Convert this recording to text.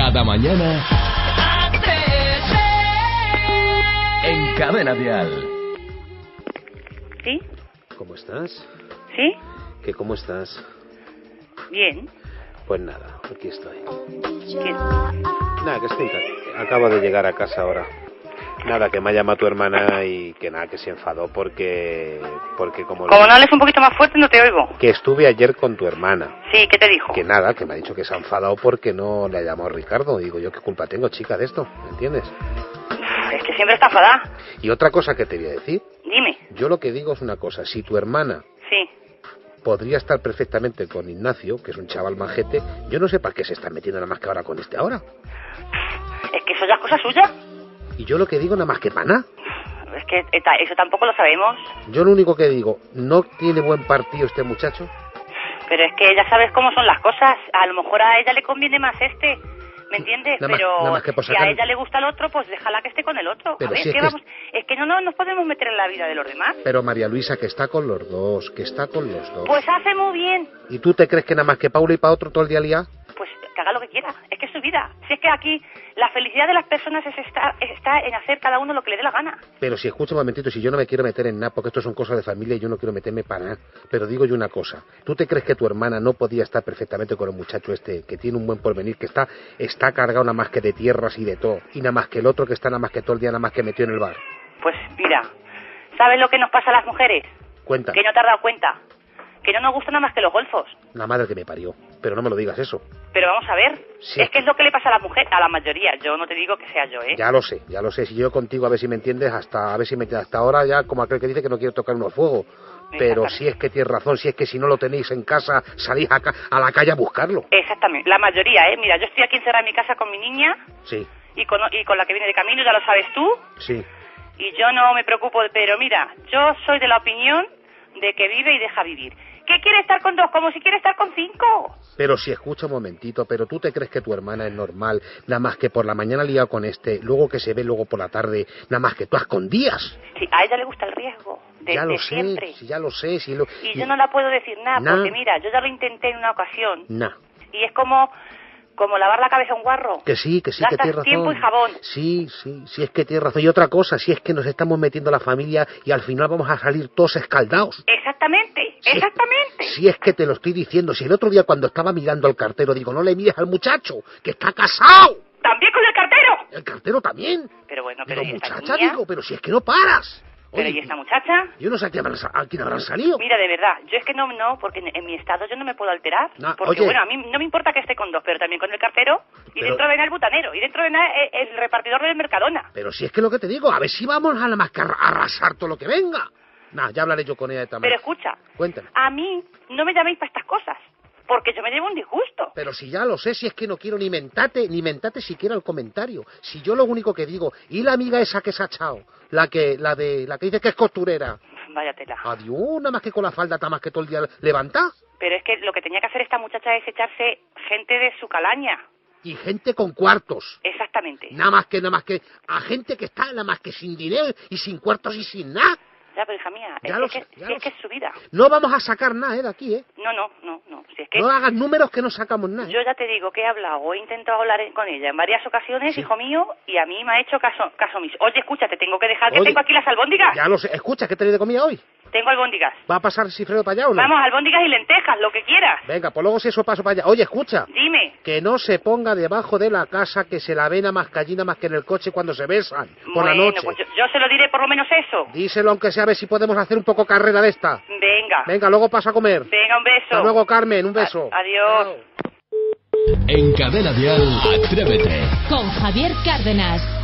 Cada mañana en Cadena Dial. ¿Sí? ¿Cómo estás? ¿Sí? ¿Qué cómo estás? Bien. Pues nada, aquí estoy. ¿Quién? Nada, que estoy. Acabo de llegar a casa ahora. Nada, que me ha llamado tu hermana y que nada, que se enfadó porque como no hables un poquito más fuerte no te oigo. que estuve ayer con tu hermana. Sí, ¿qué te dijo? Que nada, que me ha dicho que se ha enfadado porque no le ha llamado Ricardo. Digo, yo qué culpa tengo, chica, de esto, ¿me entiendes? Es que siempre está enfadada. Y otra cosa que te voy a decir. Dime. Yo lo que digo es una cosa, si tu hermana Sí. podría estar perfectamente con Ignacio, que es un chaval majete, yo no sé para qué se está metiendo nada más que ahora con este ahora. Es que eso ya es cosa suya. Y yo lo que digo nada más que para nada. Es que eso tampoco lo sabemos. Yo lo único que digo, ¿no tiene buen partido este muchacho? Pero es que ya sabes cómo son las cosas. A lo mejor a ella le conviene más este, ¿me entiendes? Nada más que por si sacar... a ella le gusta el otro, pues déjala que esté con el otro. Pero a ver, si es ¿qué que vamos? Es que no nos podemos meter en la vida de los demás. Pero María Luisa, que está con los dos, que está con los dos. Pues hace muy bien. ¿Y tú te crees que nada más que Paula y para otro todo el día liado? Pues que haga lo que quiera. Es que es su vida. Si es que aquí la felicidad de las personas está en hacer cada uno lo que le dé la gana. Pero si escucha un momentito, si yo no me quiero meter en nada, porque esto son cosas de familia y yo no quiero meterme para nada. Pero digo yo una cosa, ¿tú te crees que tu hermana no podía estar perfectamente con el muchacho este, que tiene un buen porvenir, que está cargado nada más que de tierras y de todo, y nada más que el otro que está nada más que todo el día nada más que metido en el bar? Pues mira, ¿sabes lo que nos pasa a las mujeres? Cuenta. Que no te has dado cuenta. Que no nos gustan nada más que los golfos. La madre que me parió. Pero no me lo digas eso. Pero vamos a ver, Sí. es que es lo que le pasa a la mujer, a la mayoría. Yo no te digo que sea yo, ¿eh? Ya lo sé. Si yo contigo, a ver si me entiendes, hasta ahora ya como aquel que dice que no quiere tocar unos fuegos. Pero si es que tienes razón, si es que si no lo tenéis en casa, salís a la calle a buscarlo. Exactamente, la mayoría, ¿eh? Mira, yo estoy aquí encerrada en mi casa con mi niña Sí, y con la que viene de camino, ya lo sabes tú. sí. Y yo no me preocupo, pero mira, yo soy de la opinión de que vive y deja vivir. ¿Qué quiere estar con dos? Como si quiere estar con cinco. Pero si escucha un momentito, pero tú te crees que tu hermana es normal, nada más que por la mañana liado con este, luego que se ve luego por la tarde, nada más que tú a escondías. Sí, a ella le gusta el riesgo, Ya lo sé, siempre. sí, ya lo sé. Y yo no la puedo decir nada, porque mira, yo ya lo intenté en una ocasión. Nah. Y es como lavar la cabeza a un guarro. Que sí, que Gastas tienes razón. tiempo y jabón. Sí, es que tienes razón. Y otra cosa, si es que nos estamos metiendo la familia y al final vamos a salir todos escaldados. Exactamente. Si es que te lo estoy diciendo, si el otro día cuando estaba mirando al cartero digo, no le mires al muchacho, que está casado. ¿También con el cartero? El cartero también. Pero bueno, Digo, ¿y esta muchacha, niña? pero si es que no paras. ¿Pero Oye, y esta muchacha? yo no sé a quién habrán salido. Mira, de verdad, yo es que no, porque en mi estado yo no me puedo alterar. No, porque oye. bueno, a mí no me importa que esté con dos, pero también con el cartero. Y Pero- dentro de nada el butanero. Y dentro de nada el repartidor del Mercadona. Pero si es que lo que te digo, a ver si vamos a la más que a arrasar todo lo que venga. Nah, ya hablaré yo con ella de también. Pero escucha, Cuéntame. a mí no me llaméis para estas cosas. Porque yo me llevo un disgusto. Pero si ya lo sé, si es que no quiero ni mentate siquiera el comentario. Si yo lo único que digo, y la amiga esa que se ha echado, la que dice que es costurera. Vaya tela. Adiós, nada más que con la falda, nada más que todo el día levanta. Pero es que lo que tenía que hacer esta muchacha es echarse gente de su calaña. Y gente con cuartos. Exactamente. Nada más que a gente que está nada más que sin dinero y sin cuartos y sin nada. Ya, pero hija mía, Ya es lo que, sé, ya si lo es que sé. es su vida. No vamos a sacar nada de aquí, ¿eh? No. Si es que No hagas números que no sacamos nada. yo ya te digo que he hablado o he intentado hablar con ella en varias ocasiones, hijo mío, y a mí me ha hecho caso omiso. Oye, escucha, te tengo que dejar, que Oye, tengo aquí las albóndigas. Ya lo sé. Escucha, ¿qué te de comida hoy? Tengo albóndigas. ¿Va a pasar Cifredo para allá o no? Vamos, albóndigas y lentejas, lo que quieras. Venga, pues luego si eso paso para allá. Oye, escucha. Dime. Que no se ponga debajo de la casa, que se la ven a más gallina más que en el coche cuando se besan por la noche. Pues yo se lo diré por lo menos eso. Díselo aunque sea a ver si podemos hacer un poco carrera de esta. Venga. Venga, luego paso a comer. Venga, un beso. Hasta luego, Carmen, un beso. Adiós. Chao. En Cadena Dial, Atrévete. Con Javier Cárdenas.